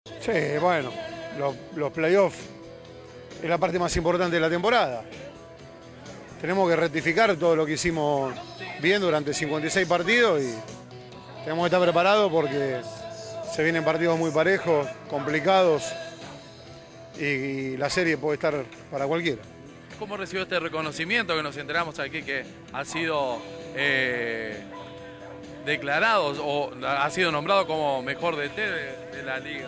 Sí, bueno, los playoffs es la parte más importante de la temporada. Tenemos que rectificar todo lo que hicimos bien durante 56 partidos y tenemos que estar preparados porque se vienen partidos muy parejos, complicados y la serie puede estar para cualquiera. ¿Cómo recibió este reconocimiento que nos enteramos aquí que ha sido declarado o ha sido nombrado como mejor DT de la liga?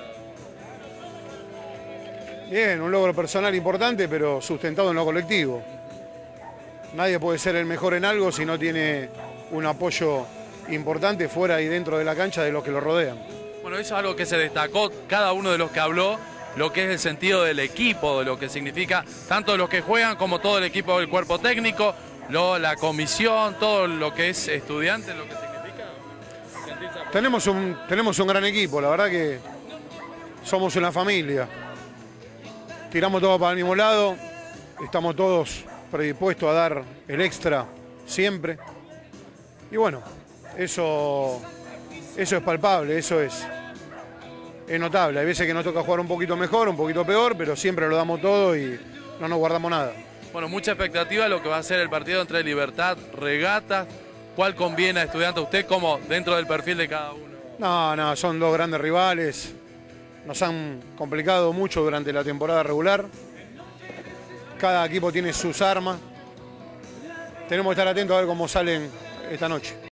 Bien, un logro personal importante, pero sustentado en lo colectivo. Nadie puede ser el mejor en algo si no tiene un apoyo importante fuera y dentro de la cancha de los que lo rodean. Bueno, eso es algo que se destacó cada uno de los que habló, lo que es el sentido del equipo, de lo que significa tanto los que juegan como todo el equipo del cuerpo técnico, la comisión, todo lo que es estudiante, lo que significa. Tenemos un gran equipo, la verdad que somos una familia. Tiramos todo para el mismo lado, estamos todos predispuestos a dar el extra siempre. Y bueno, eso es palpable, eso es notable. Hay veces que nos toca jugar un poquito mejor, un poquito peor, pero siempre lo damos todo y no nos guardamos nada. Bueno, mucha expectativa de lo que va a ser el partido entre Libertad, Regatas. ¿Cuál conviene a Estudiantes a usted como dentro del perfil de cada uno? No, son dos grandes rivales. Nos han complicado mucho durante la temporada regular. Cada equipo tiene sus armas. Tenemos que estar atentos a ver cómo salen esta noche.